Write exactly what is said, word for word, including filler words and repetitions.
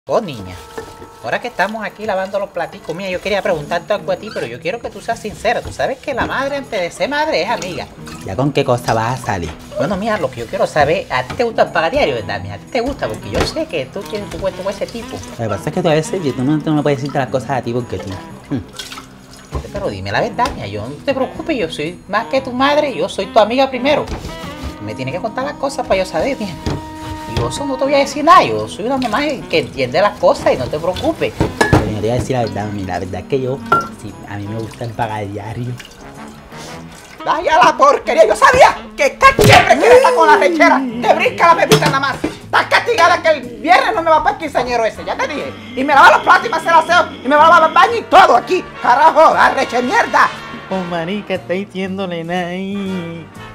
Oh, niña, ahora que estamos aquí lavando los platicos, mira, yo quería preguntarte algo a ti, pero yo quiero que tú seas sincera. Tú sabes que la madre, antes de ser madre, es amiga. ¿Ya con qué cosa vas a salir? Bueno, mira, lo que yo quiero saber, ¿a ti te gusta el pagadiario, verdad? Mira, ¿a ti te gusta? Porque yo sé que tú tienes tu cuento con ese tipo. Lo que pasa es que tú a veces tú no, tú no puedes decirte las cosas a ti porque tú... Hmm. Pero dime la verdad, mira, yo no te preocupes, yo soy más que tu madre, yo soy tu amiga primero. Me tienes que contar las cosas para yo saber, mira. Yo eso no te voy a decir nada, yo soy una mamá que entiende las cosas y no te preocupes. Pero yo te voy a decir la verdad, mami, la verdad es que yo, sí, a mí me gusta el pagadiario. ¡Vaya la porquería! Yo sabía que esta siempre quiere estar con la rechera. Te brinca la pepita nada más. Estás castigada que el viernes no me va para el quinceañero ese, ya te dije. Y me lava los platos y me hace el aseo y me va a lavar el baño y todo aquí. Carajo, arreche mierda. Oh, marica, está diciéndole nada ahí.